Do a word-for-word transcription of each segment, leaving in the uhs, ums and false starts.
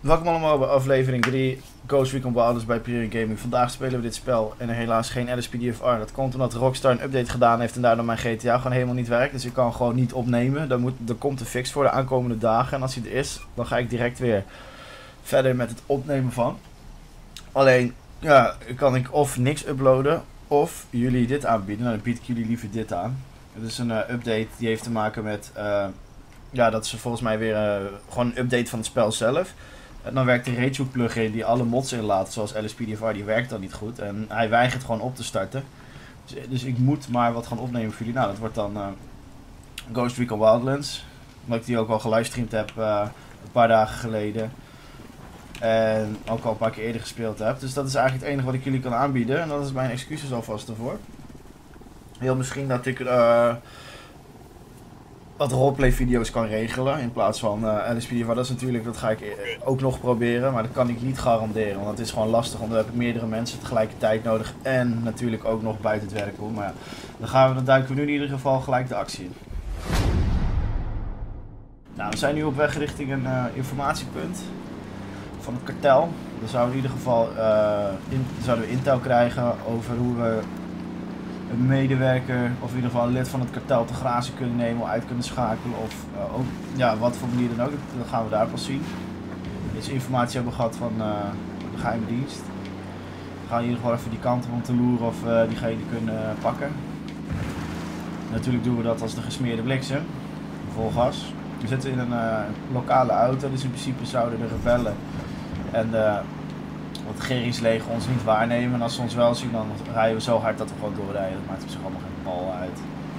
Welkom allemaal bij aflevering drie, Ghost Recon Wildlands bij Piranha Gaming. Vandaag spelen we dit spel en helaas geen L S P D F R. Dat komt omdat Rockstar een update gedaan heeft en daardoor mijn G T A gewoon helemaal niet werkt. Dus ik kan gewoon niet opnemen. Daar, moet, er komt een fix voor de aankomende dagen en als die er is, dan ga ik direct weer verder met het opnemen van. Alleen, ja, kan ik of niks uploaden of jullie dit aanbieden. Nou, dan bied ik jullie liever dit aan. Het is een uh, update die heeft te maken met, uh, ja, dat is volgens mij weer uh, gewoon een update van het spel zelf. En dan werkt de Rage plugin die alle mods inlaat, zoals L S P D F R, die werkt dan niet goed. En hij weigert gewoon op te starten. Dus, dus ik moet maar wat gaan opnemen voor jullie. Nou, dat wordt dan uh, Ghost Recon Wildlands. Omdat ik die ook al gelivestreamd heb uh, een paar dagen geleden. En ook al een paar keer eerder gespeeld heb. Dus dat is eigenlijk het enige wat ik jullie kan aanbieden. En dat is mijn excuses alvast ervoor. Heel misschien dat ik uh, wat roleplay video's kan regelen in plaats van uh, L S P D F R. Dat is natuurlijk, dat ga ik ook nog proberen, maar dat kan ik niet garanderen. Want het is gewoon lastig, want dan heb ik meerdere mensen tegelijkertijd nodig. En natuurlijk ook nog buiten het werk om. Maar ja, dan, gaan we, dan duiken we nu in ieder geval gelijk de actie in. Nou, we zijn nu op weg richting een uh, informatiepunt van het kartel. Dan zouden we in ieder geval uh, in, zouden we intel krijgen over hoe we een medewerker of in ieder geval een lid van het kartel te grazen kunnen nemen, uit kunnen schakelen of uh, ook, ja, wat voor manier dan ook. Dat gaan we daar pas zien. Deze informatie hebben we gehad van uh, de geheime dienst. We gaan in ieder geval even die kant om te loeren of we uh, diegene kunnen uh, pakken. Natuurlijk doen we dat als de gesmeerde bliksem, vol gas. We zitten in een uh, lokale auto, dus in principe zouden de rebellen en uh, het regeringsleger ons niet waarnemen. En als ze ons wel zien, dan rijden we zo hard dat we gewoon doorrijden. Dat maakt op zich allemaal geen bal uit.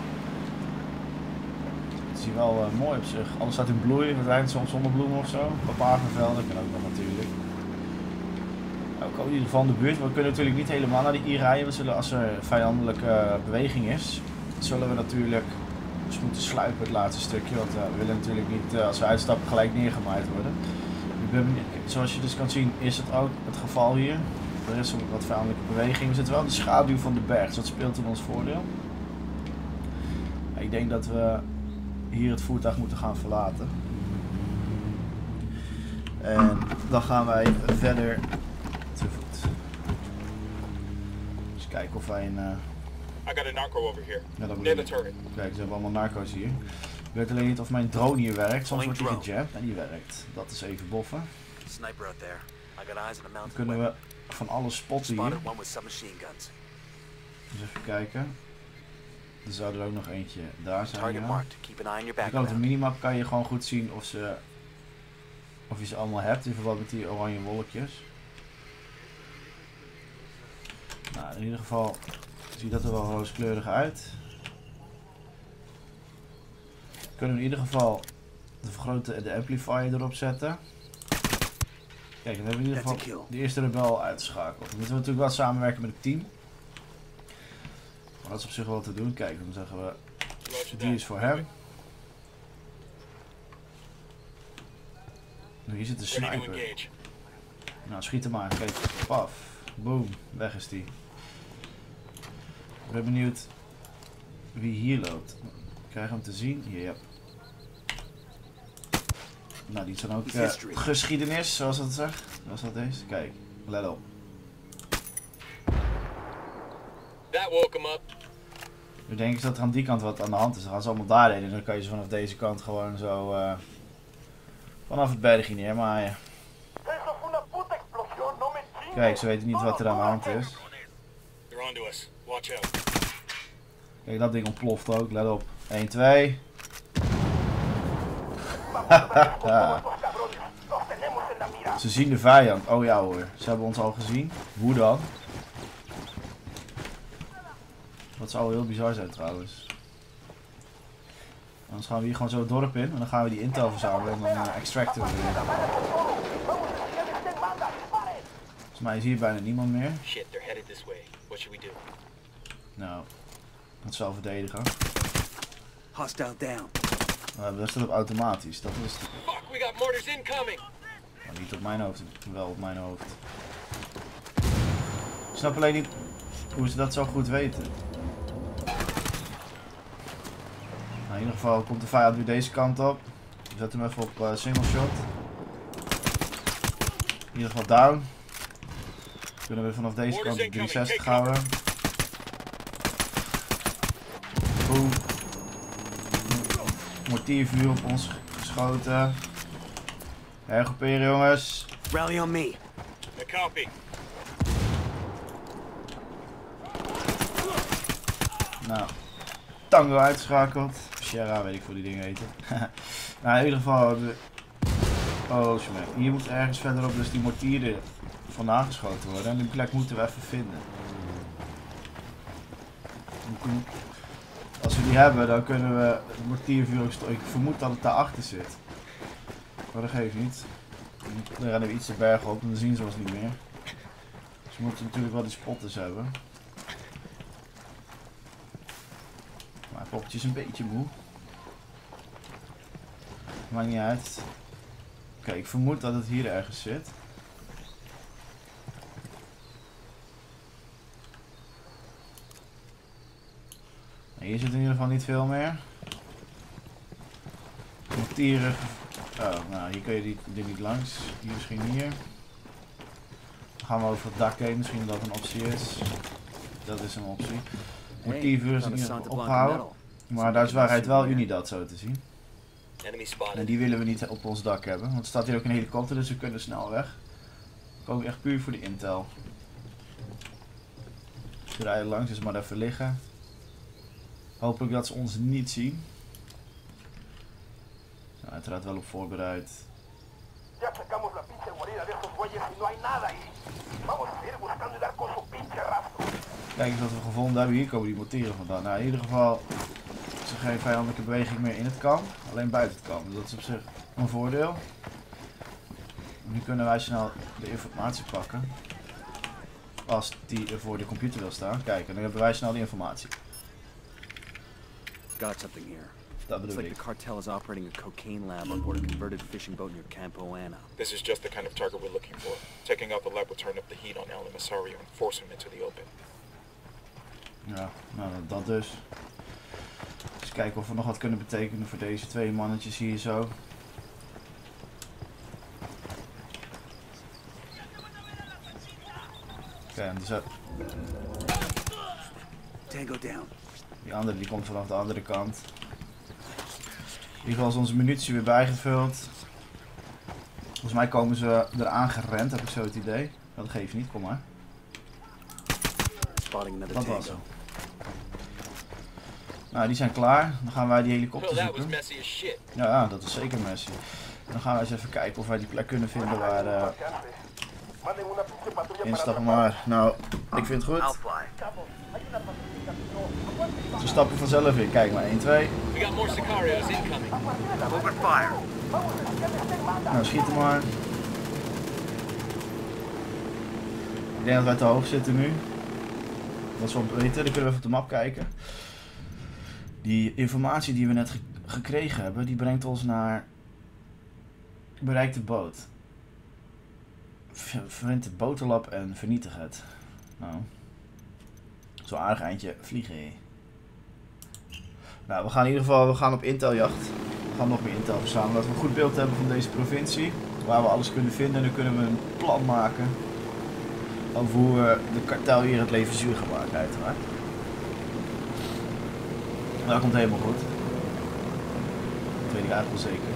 Het is hier wel uh, mooi op zich. Alles staat in bloei. We rijden soms zonder bloemen of zo. Papavervelden kan ook wel natuurlijk. Ook in ieder geval in de buurt. We kunnen natuurlijk niet helemaal naar de I rijden. We zullen, als er vijandelijke uh, beweging is, zullen we natuurlijk dus moeten sluipen het laatste stukje. Want uh, we willen natuurlijk niet, uh, als we uitstappen, gelijk neergemaaid worden. Zoals je dus kan zien is het ook het geval hier. Er is wat vijandelijke beweging. We zitten wel in de schaduw van de berg, dus dat speelt in ons voordeel. Ik denk dat we hier het voertuig moeten gaan verlaten. En dan gaan wij verder te voet. Dus kijken of wij een... Uh... I got a narco over here. Ja, dat Near the turret. Kijk, ze hebben allemaal narco's hier. Ik weet alleen niet of mijn drone hier werkt, soms wordt hij gejamd en die werkt. Dat is even boffen. Dan kunnen we van alles spotten hier. Dus even kijken. Er zou er ook nog eentje daar zijn. Ja. Je kan op de minimap kan je gewoon goed zien of, ze, of je ze allemaal hebt in verband met die oranje wolkjes. Nou, in ieder geval ziet dat er wel rooskleurig uit. Kunnen we in ieder geval de vergrote de amplifier erop zetten. Kijk, dan hebben we in ieder geval de eerste rebel uitgeschakeld. Dan moeten we natuurlijk wel samenwerken met het team. Maar dat is op zich wel te doen. Kijk, dan zeggen we, die is voor hem. Nu, hier zit de sniper. Nou, schiet hem maar. Kijk, paf, boom, weg is die. Ik ben benieuwd wie hier loopt. Krijgen hem te zien. Hier, ja. Nou, die zijn ook uh, geschiedenis, zoals dat zegt. Zoals dat is. Kijk, let op. That woke him up. Nu denk ik dat er aan die kant wat aan de hand is. Dan gaan ze allemaal daarheen en dan kan je ze vanaf deze kant gewoon zo uh, vanaf het bergje neermaaien. Kijk, ze weten niet wat er aan de hand is. Kijk, dat ding ontploft ook, let op. één, twee. Ze zien de vijand. Oh ja hoor, ze hebben ons al gezien. Hoe dan? Dat zou heel bizar zijn trouwens. Anders gaan we hier gewoon zo het dorp in en dan gaan we die intel verzamelen en dan uh, extracten we weer. Volgens mij is hier bijna niemand meer. Nou, dat zal verdedigen. Hostile down. Uh, dat staat op automatisch, dat is het. Fuck, we got mortars incoming. Nou, niet op mijn hoofd, wel op mijn hoofd. Ik snap alleen niet hoe ze dat zo goed weten. Nou, in ieder geval komt de vijand nu deze kant op. We zetten hem even op uh, single shot. In ieder geval down. Kunnen we vanaf deze kant de driehonderdzestig houden. Boom. Mortiervuur op ons geschoten. Hergroeperen jongens. Rally on me. A copy. Nou, Tango uitgeschakeld. Sierra weet ik voor die dingen heten. Nou, in ieder geval hebben we... Oh, smack. Hier moet ergens verderop dus die mortieren vandaan geschoten worden. En die plek moeten we even vinden. Als we die hebben, dan kunnen we het mortiervuur ook stoken. Ik vermoed dat het daarachter zit. Maar dat geeft niet. Dan rennen we iets de berg op en dan zien ze ons niet meer. Dus we moeten natuurlijk wel die spotters hebben. Maar het poppetje is een beetje moe. Maakt niet uit. Oké, ik vermoed dat het hier ergens zit. Hier zit in ieder geval niet veel meer. Mortieren. Oh, nou hier kun je die, die niet langs. Hier misschien hier. Dan gaan we over het dak heen, misschien dat een optie is. Dat is een optie. Mortiervuur is in ieder geval opgehouden. Maar daar is waarheid wel Unidad zo te zien. En die willen we niet op ons dak hebben. Want er staat hier ook een helikopter, dus we kunnen snel weg. We komen echt puur voor de intel. Ze rijden langs, dus maar even liggen. Hopelijk dat ze ons niet zien. Nou, uiteraard wel op voorbereid. Kijk eens wat we gevonden hebben. Hier komen die mortieren vandaan. Nou, in ieder geval is er geen vijandelijke beweging meer in het kamp. Alleen buiten het kamp. Dus dat is op zich een voordeel. Nu kunnen wij snel de informatie pakken. Als die er voor de computer wil staan. Kijk, en dan hebben wij snel die informatie. Got something here. Dat Looks bedoel like ik. the cartel is operating a cocaine lab on board a converted fishing boat near Campo Ana. This is just the kind of target we're looking for. Taking out the lab will turn up the heat on El Emisario and force him into the open. Ja, nou dat dus. Dus kijken of we nog wat kunnen betekenen voor deze twee mannetjes hier zo. Oké, okay, dus dat... Tango down. Die andere die komt vanaf de andere kant. In ieder geval is onze munitie weer bijgevuld. Volgens mij komen ze eraan gerend, heb ik zo het idee. Dat geeft niet, kom maar. Spotting another Dat was tango. hem. Nou, die zijn klaar. Dan gaan wij die helikopter Well, that was zoeken. messy as shit. Ja, ja, dat is zeker Messi. Dan gaan we eens even kijken of wij die plek kunnen vinden waar... Uh, instappen maar. Nou, ik vind het goed. Ze stappen vanzelf in. Kijk maar, één, twee. We got more Sicarios incoming. Open fire. Nou, schiet hem maar. Ik denk dat wij te hoog zitten nu. Dat is wel beter, dan kunnen we even op de map kijken. Die informatie die we net ge gekregen hebben, die brengt ons naar... Bereik de boot. V Vind het botenlab en vernietig het. Nou. Zo'n aardig eindje vliegen. Nou, we gaan in ieder geval we gaan op inteljacht. We gaan nog meer intel verzamelen. Dat we een goed beeld hebben van deze provincie. Waar we alles kunnen vinden. En dan kunnen we een plan maken. Over hoe we de kartel hier het leven zuur gaan maken, uiteraard. En dat komt helemaal goed. Dat weet ik eigenlijk wel zeker.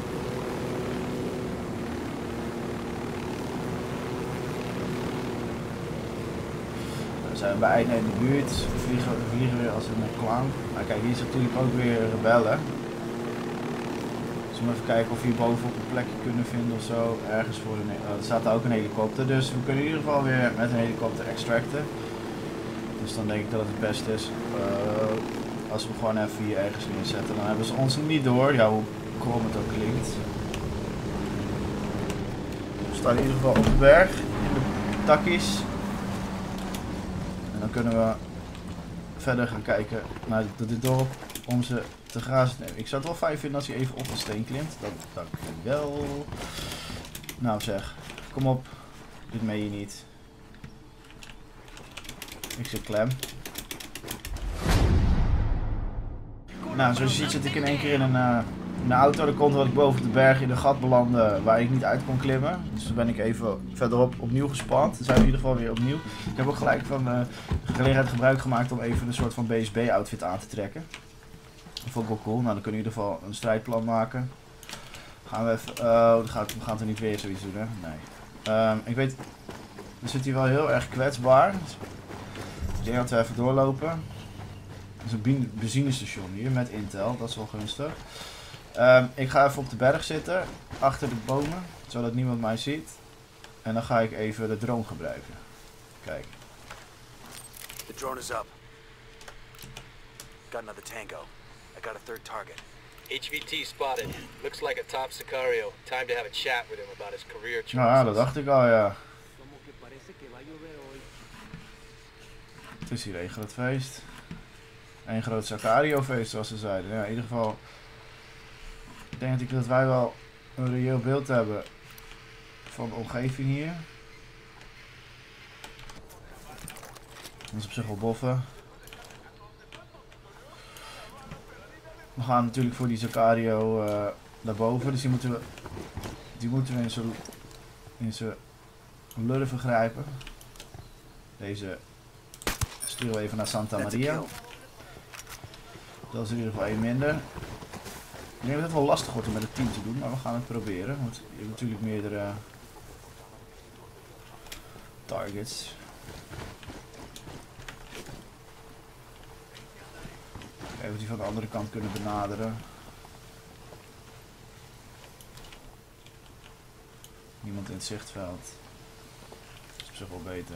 Dan zijn we bij einde in de buurt. We vliegen, we vliegen weer als een clown. Maar kijk, hier is natuurlijk ook weer rebellen. Dus we moeten even kijken of we hier bovenop een plekje kunnen vinden of zo. Ergens voor een... Oh, er staat ook een helikopter. Dus we kunnen in ieder geval weer met een helikopter extracten. Dus dan denk ik dat het het beste is. Uh, als we gewoon even hier ergens neerzetten. Dan hebben ze ons niet door. Ja, hoe krom het ook klinkt. We staan in ieder geval op de berg. In de takkies. En dan kunnen we verder gaan kijken naar dit dorp. Om ze te grazen te nemen. Ik zou het wel fijn vinden als hij even op een steen klimt. Dat dank ik wel. Nou zeg, kom op. Dit meen je niet. Ik zit klem. Nou, zoals je ziet zit ik in één keer in een uh, Mijn auto er komt dat ik boven de berg in een gat belandde waar ik niet uit kon klimmen. Dus toen ben ik even verderop opnieuw gespand. Dan zijn we in ieder geval weer opnieuw. Ik heb ook gelijk van uh, de gelegenheid gebruik gemaakt om even een soort van B S B outfit aan te trekken. Dat vond ik wel cool. Nou, dan kunnen we in ieder geval een strijdplan maken. Gaan we even... Oh, uh, gaat, we gaan er niet weer zoiets doen, hè? Nee. Um, ik weet... We zitten hier wel heel erg kwetsbaar. Dus ik denk dat we even doorlopen. Er is een benzinestation hier met Intel. Dat is wel gunstig. Um, ik ga even op de berg zitten. Achter de bomen. Zodat niemand mij ziet. En dan ga ik even de drone gebruiken. Kijk. The drone is up. Got another tango. I got a third target. H V T spotted. Looks like a top Sicario. Time to have a chat with him about his career choices. Nou ja, dat dacht ik al, ja. Het is hier één groot feest. Eén groot Sicario feest, zoals ze zeiden. Ja, in ieder geval... Ik denk dat, ik, dat wij wel een reëel beeld hebben van de omgeving hier. Dat is op zich wel boffen. We gaan natuurlijk voor die Sicario uh, naar boven, dus die moeten we, die moeten we in zijn in zijn lurven grijpen. Deze sturen we even naar Santa Maria. Dat is in ieder geval één minder. Ik denk dat het wel lastig wordt om met het team te doen, maar we gaan het proberen. Want je hebt natuurlijk meerdere targets. Even die van de andere kant kunnen benaderen. Niemand in het zichtveld. Dat is op zich wel beter.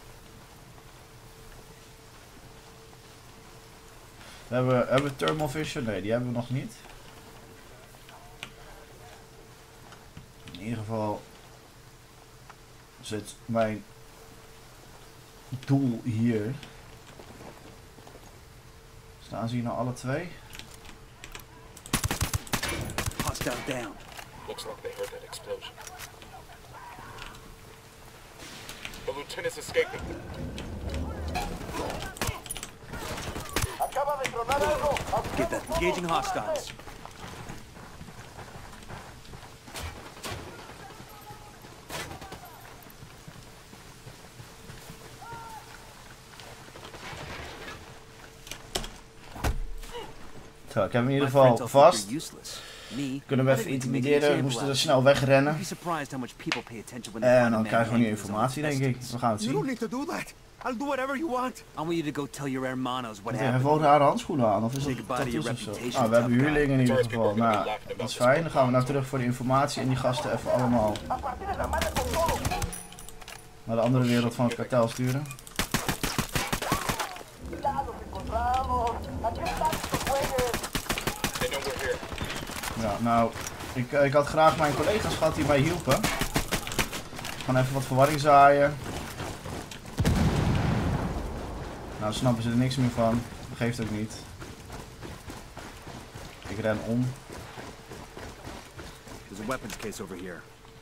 We hebben, hebben we thermal vision? Nee, die hebben we nog niet. In ieder geval zit mijn doel hier. Staan ze hier nou alle twee? Hostile down. Looks like they heard that explosion. The lieutenant's escaping. Get that. Engaging hostiles. Zo, ik heb hem in ieder geval vast. Kunnen we even intimideren, we moesten er snel wegrennen. En dan krijgen we nu informatie, denk ik. We gaan het zien. I'll do whatever you want. I want you to go tell your hermanos what Hij happened. heeft wel rare handschoenen aan, of is het tattoos of zo? Ah, we hebben huurlingen in ieder geval. Nou, dat is fijn. Dan gaan we nou terug voor de informatie en die gasten even allemaal naar de andere wereld van het kartel sturen. Ja, nou, ik, ik had graag mijn collega's gehad die mij hielpen. We gaan even wat verwarring zaaien. Nou, snappen ze er niks meer van. Dat geeft ook niet. Ik ren om. There's a weapons case over here.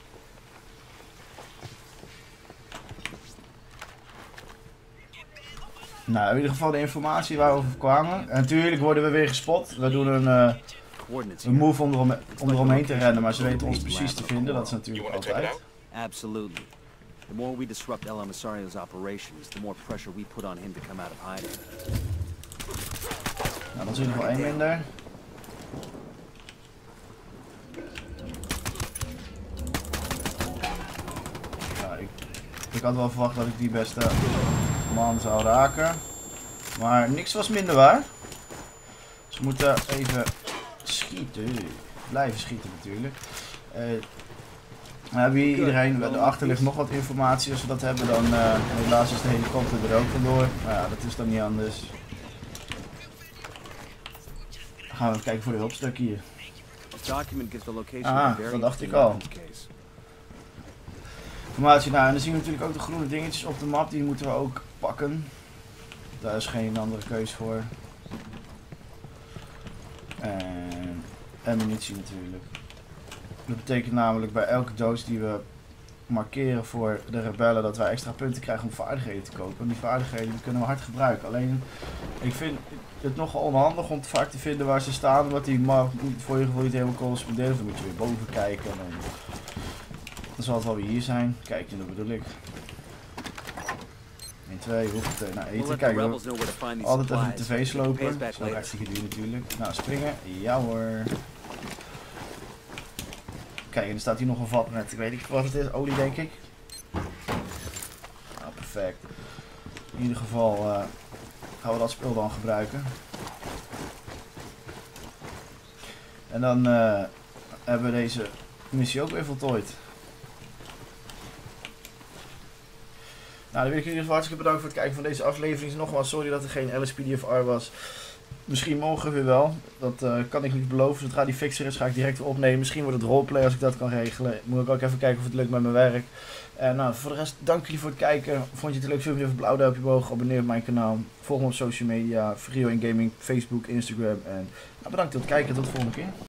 Nou, in ieder geval de informatie waar we over kwamen. En natuurlijk worden we weer gespot. We doen een, uh, een move om, erom, om eromheen te rennen, maar ze weten ons precies te vinden. Dat is natuurlijk altijd. Absolutely. The more we disrupt El Emisario's operations, the more pressure we put on him to come out of hiding. Nou, dat is in ieder geval één minder. Ja, ik, ik had wel verwacht dat ik die beste man zou raken. Maar niks was minder waar. Dus we moeten even schieten. Blijven schieten natuurlijk. Uh, We hebben hier iedereen, erachter ligt nog wat informatie. Als we dat hebben, dan uh, helaas is de helikopter er ook vandoor. Nou ja, dat is dan niet anders. Dan gaan we even kijken voor de hulpstuk hier. Ah, dat dacht ik al. Informatie, nou en dan zien we natuurlijk ook de groene dingetjes op de map. Die moeten we ook pakken. Daar is geen andere keus voor. En ammunitie natuurlijk. Dat betekent namelijk bij elke doos die we markeren voor de rebellen dat wij extra punten krijgen om vaardigheden te kopen. En die vaardigheden die kunnen we hard gebruiken. Alleen, ik vind het nogal onhandig om vaak te vinden waar ze staan, omdat die maar voor je gevoel niet helemaal corresponderen. Dan moet je weer boven kijken. En dan, dan zal het wel weer hier zijn. Kijk, dat bedoel ik. één, twee, hoeft het naar eten. Kijk, altijd even de tv slopen. Dat is wel hartstikke duur natuurlijk. Nou, springen. Ja hoor. Kijk, en er staat hier nog een vat met, ik weet niet wat het is, olie denk ik. Nou, perfect. In ieder geval uh, gaan we dat spul dan gebruiken. En dan uh, hebben we deze missie ook weer voltooid. Nou, dan wil ik jullie hartstikke bedanken voor het kijken van deze aflevering. Nogmaals, sorry dat er geen L S P D F R was. Misschien morgen weer wel. Dat uh, kan ik niet beloven. Zodra die fixer is, ga ik direct weer opnemen. Misschien wordt het roleplay als ik dat kan regelen. Moet ik ook even kijken of het lukt met mijn werk. En nou, voor de rest, dank jullie voor het kijken. Vond je het leuk? Film even een blauw duimpje omhoog. Abonneer op mijn kanaal. Volg me op social media. Frio in Gaming, Facebook, Instagram. En nou, bedankt voor het kijken. Tot de volgende keer.